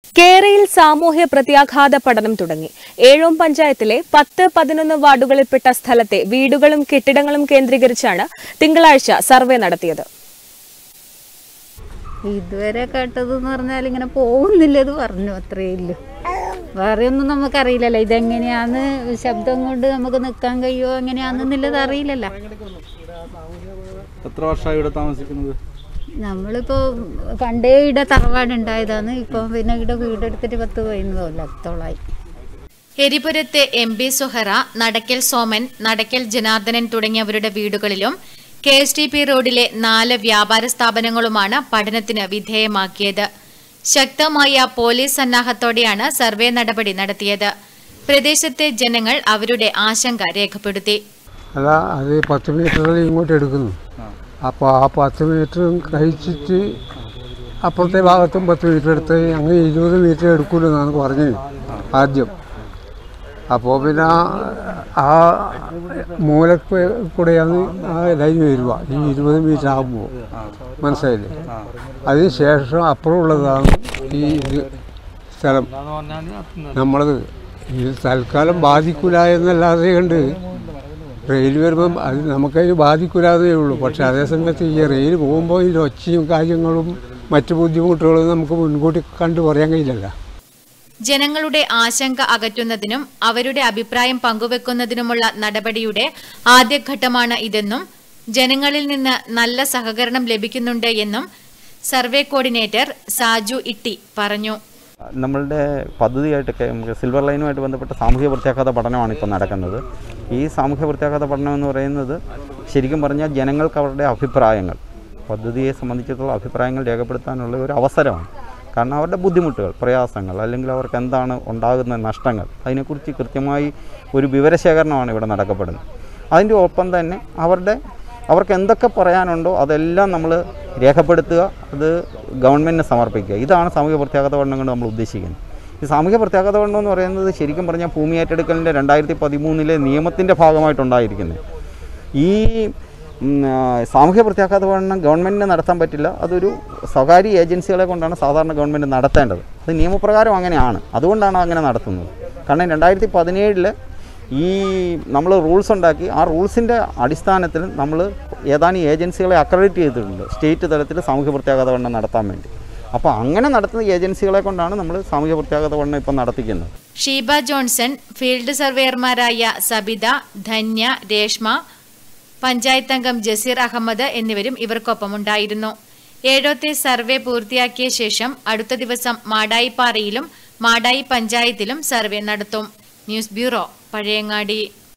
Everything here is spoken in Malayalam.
കേരയിൽ സാമൂഹ്യ പ്രത്യാഘാത പഠനം തുടങ്ങി. ഏഴോം പഞ്ചായത്തിലെ 10-11 വാർഡുകളിൽപ്പെട്ട സ്ഥലത്തെ വീടുകളും കെട്ടിടങ്ങളും കേന്ദ്രീകരിച്ചാണ് തിങ്കളാഴ്ച സർവേ നടത്തിയത്. ഇതുവരെ കേട്ടതെന്ന് പറഞ്ഞാൽ ഇങ്ങനെ പോകുന്നില്ലത് പറഞ്ഞു, അത്രയേ ഇല്ലു. വേറെ ഒന്നും നമുക്കറിയില്ലല്ലോ, ഇതെങ്ങനെയാന്ന് ശബ്ദം കൊണ്ട് നമുക്ക് നിൽക്കാൻ കഴിയുമോ എങ്ങനെയാണെന്നുള്ളത് അറിയില്ലല്ലോ. എത്ര വർഷമായി ഇവിടെ താമസിക്കുന്നത്? നമ്മളിപ്പോൾ പണ്ടേ ഇവിടെ തറവാടുണ്ടായതാണ്. ഇപ്പം പിന്നെ ഇവിടെ വീടെടുത്തിട്ട് 10-15 കൊല്ലത്തോളായി. എരിപുരത്തെ MP സുഹറ, നടക്കൽ സോമൻ, നടക്കൽ ജനാർദ്ദനൻ തുടങ്ങിയവരുടെ വീടുകളിലും KSTP റോഡിലെ 4 വ്യാപാര സ്ഥാപനങ്ങളുമാണ് പഠനത്തിന് വിധേയമാക്കിയത്. ശക്തമായ പോലീസ് സന്നാഹത്തോടെയാണ് സർവേ നടപടി നടത്തിയത്. പ്രദേശത്തെ ജനങ്ങൾ അവരുടെ ആശങ്ക രേഖപ്പെടുത്തി. അല്ല, അത് 10 മീറ്ററിൽ ഇങ്ങോട്ട് എടുക്കുന്നു. അപ്പോൾ ആ 10 മീറ്റർ കഴിച്ചിട്ട് അപ്പുറത്തെ ഭാഗത്തും 10 മീറ്റർ എടുത്ത് അങ്ങനെ 20 മീറ്റർ എടുക്കുമെന്നാണ് പറഞ്ഞത് ആദ്യം. അപ്പോൾ പിന്നെ ആ മൂലക്ക് കൂടെയാണ് ആ ലൈൻ വരിക ഈ 20 മീറ്റർ ആകുമ്പോൾ, മനസ്സിലായില്ലേ? അതിന് ശേഷം അപ്പുറമുള്ളതാണ് ഈ സ്ഥലം നമ്മളത്. ഇത് തൽക്കാലം ബാധിക്കില്ല എന്നല്ലാതെ കണ്ട് റെയിൽ വരുമ്പം അത് നമുക്കതിന് ബാധിക്കില്ലാതേ ഉള്ളൂ. പക്ഷെ അതേസമയത്ത് ഈ റെയിൽ പോകുമ്പോൾ ഇതിൻ്റെ ഒച്ചയും കാര്യങ്ങളും മറ്റു ബുദ്ധിമുട്ടുകളും നമുക്ക് മുൻകൂട്ടി കണ്ടു പറയാൻ കഴിയില്ലല്ലോ. ജനങ്ങളുടെ ആശങ്ക അകറ്റുന്നതിനും അവരുടെ അഭിപ്രായം പങ്കുവെക്കുന്നതിനുമുള്ള നടപടിയുടെ ആദ്യഘട്ടമാണ് ഇതെന്നും ജനങ്ങളിൽ നിന്ന് നല്ല സഹകരണം ലഭിക്കുന്നുണ്ട് എന്നും സർവേ കോർഡിനേറ്റർ സാജു ഇട്ടി പറഞ്ഞു. നമ്മളുടെ പദ്ധതിയായിട്ടൊക്കെ സിൽവർ ലൈനുമായിട്ട് ബന്ധപ്പെട്ട സാമൂഹ്യ പ്രത്യാഘാത പഠനമാണ് ഇപ്പോൾ നടക്കുന്നത്. ഈ സാമൂഹ്യ പ്രത്യാഘാത പഠനം എന്ന് പറയുന്നത് ശരിക്കും പറഞ്ഞാൽ ജനങ്ങൾക്ക് അവരുടെ അഭിപ്രായങ്ങൾ, പദ്ധതിയെ സംബന്ധിച്ചിട്ടുള്ള അഭിപ്രായങ്ങൾ രേഖപ്പെടുത്താനുള്ള ഒരു അവസരമാണ്. കാരണം അവരുടെ ബുദ്ധിമുട്ടുകൾ, പ്രയാസങ്ങൾ, അല്ലെങ്കിൽ അവർക്ക് എന്താണ് ഉണ്ടാകുന്ന നഷ്ടങ്ങൾ, അതിനെക്കുറിച്ച് കൃത്യമായി ഒരു വിവരശേഖരണമാണ് ഇവിടെ നടക്കപ്പെടുന്നത്. അതിൻ്റെ ഒപ്പം തന്നെ അവർക്ക് എന്തൊക്കെ പറയാനുണ്ടോ അതെല്ലാം നമ്മൾ രേഖപ്പെടുത്തുക, അത് ഗവൺമെൻറ്റിന് സമർപ്പിക്കുക. ഇതാണ് സാമൂഹ്യ പ്രത്യാഘാത പഠനം കൊണ്ട് നമ്മൾ ഉദ്ദേശിക്കുന്നത്. ഈ സാമൂഹ്യ പ്രത്യാഘാത പഠനം എന്ന് പറയുന്നത് ശരിക്കും പറഞ്ഞാൽ ഭൂമി ഏറ്റെടുക്കലിൻ്റെ 2013 നിയമത്തിൻ്റെ ഭാഗമായിട്ടുണ്ടായിരിക്കുന്നത്. ഈ സാമൂഹ്യ പ്രത്യാഘാത പഠനം ഗവൺമെൻറ്റിന് നടത്താൻ പറ്റില്ല. അതൊരു സ്വകാര്യ ഏജൻസികളെ കൊണ്ടാണ് സാധാരണ ഗവൺമെൻറ് നടത്തേണ്ടത്. അത് നിയമപ്രകാരം അങ്ങനെയാണ്. അതുകൊണ്ടാണ് അങ്ങനെ നടത്തുന്നത്. കാരണം 2017 ഈ നമ്മൾ റൂൾസ് ഉണ്ടാക്കി. ആ റൂൾസിൻ്റെ അടിസ്ഥാനത്തിൽ നമ്മൾ ഏതാനും ഏജൻസികളെ അക്രഡിറ്റ് ചെയ്തിട്ടുണ്ട് സ്റ്റേറ്റ് തലത്തിൽ സാമൂഹ്യ പ്രത്യാഘാത പഠനം നടത്താൻ വേണ്ടി. അപ്പോൾ അങ്ങനെ നടത്തുന്ന ഏജൻസികളെ കൊണ്ടാണ് നമ്മൾ സാമൂഹ്യ പ്രത്യാഘാത പഠനം ഇപ്പം നടത്തിക്കുന്നത്. ഷീബ ജോൺസൺ, ഫീൽഡ് സർവേയർമാരായ സബിത, ധന്യ, രേഷ്മ, പഞ്ചായത്ത് അംഗം ജസീർ അഹമ്മദ് എന്നിവരും ഇവർക്കൊപ്പമുണ്ടായിരുന്നു. ഏഴോത്തെ സർവേ പൂർത്തിയാക്കിയ ശേഷം അടുത്ത ദിവസം മാടായിപ്പാറയിലും മാടായി പഞ്ചായത്തിലും സർവേ നടത്തും. News bureau, Pazhayangadi.